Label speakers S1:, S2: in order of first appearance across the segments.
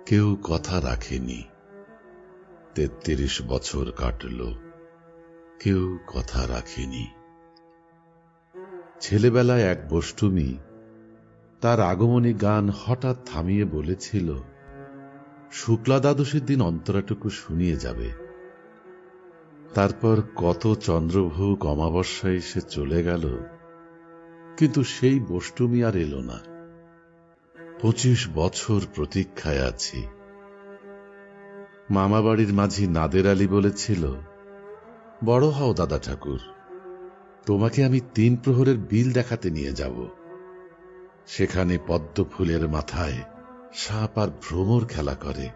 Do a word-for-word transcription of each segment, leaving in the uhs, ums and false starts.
S1: কেউ কথা রাখেনি। তেত্রিশ বছর কাটল, কেউ কথা রাখেনি। ছেলেবেলায় এক বষ্টমী তার আগমনী গান হঠাৎ থামিয়ে বলেছিল, শুক্লা দ্বাদশীর দিন অন্তরাটুকু শুনিয়ে যাবে। তারপর কত চন্দ্রভোগ অমাবস্যায় সে চলে গেল, কিন্তু সেই বষ্টমী আর এলো না। পঁচিশ বছর প্রতীক্ষায় আছি। মামাবাড়ির মাঝি নাদের আলী বলেছিল, বড় হও দাদা ঠাকুর, তোমাকে আমি তিন প্রহরের বিল দেখাতে নিয়ে যাব। সেখানে পদ্ম ফুলের মাথায় সাপ আর ভ্রমর খেলা করে।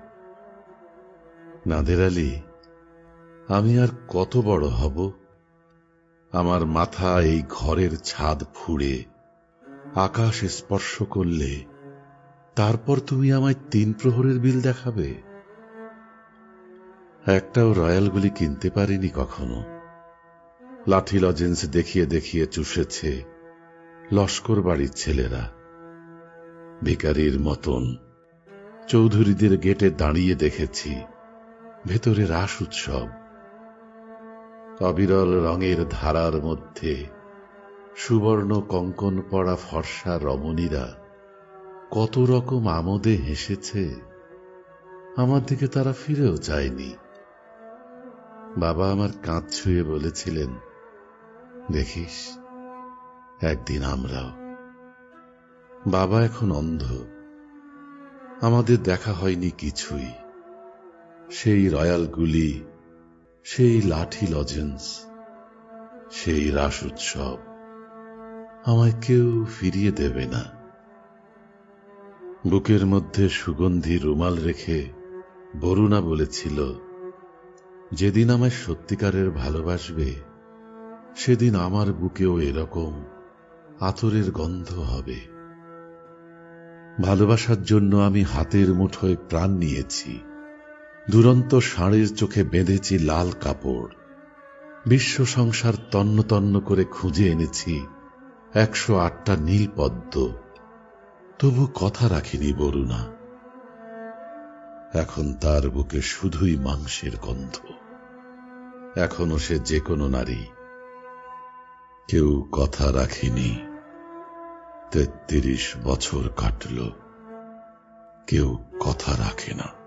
S1: নাদের আলী, আমি আর কত বড় হব? আমার মাথা এই ঘরের ছাদ ফুঁড়ে আকাশ স্পর্শ করলে তারপর তুমি আমায় তিন প্রহরের বিল দেখাবে? একটাও রয়্যালগুলি কিনতে পারিনি কখনো। লাঠি লজেন্স দেখিয়ে দেখিয়ে চুষেছে লস্কর বাড়ির ছেলেরা। ভিখারির মতন চৌধুরীদের গেটে দাঁড়িয়ে দেখেছি ভেতরে রাস উৎসব। অবিরল রঙের ধারার মধ্যে সুবর্ণ কঙ্কন পড়া ফর্সা রমণীরা কত রকম আমোদে হেসেছে। আমার দিকে তারা ফিরেও চায়নি। বাবা আমার কাঁধ ছুঁয়ে বলেছিলেন, দেখিস একদিন আমরাও। বাবা এখন অন্ধ, আমাদের দেখা হয়নি কিছুই। সেই রয়্যালগুলি, সেই লাঠি লজেন্স, সেই রাস উৎসব আমায় কেউ ফিরিয়ে দেবে না। বুকের মধ্যে সুগন্ধি রুমাল রেখে বরুণা বলেছিল, যেদিন আমায় সত্যিকারের ভালোবাসবে সেদিন আমার বুকেও এরকম আতরের গন্ধ হবে। ভালোবাসার জন্য আমি হাতের মুঠোয় প্রাণ নিয়েছি। দুরন্ত ষাঁড়ের চোখে বেঁধেছি লাল কাপড়। বিশ্ব সংসার তন্ন তন্ন করে খুঁজে এনেছি একশো আটটা নীল পদ্ম। তবু কথা রাখিনি বরুণা। এখন তার বুকে শুধুই মাংসের গন্ধ। এখনো সে যে কোনো নারী। কেউ কথা রাখেনি। তেত্রিশ বছর কাটল, কেউ কথা রাখে না।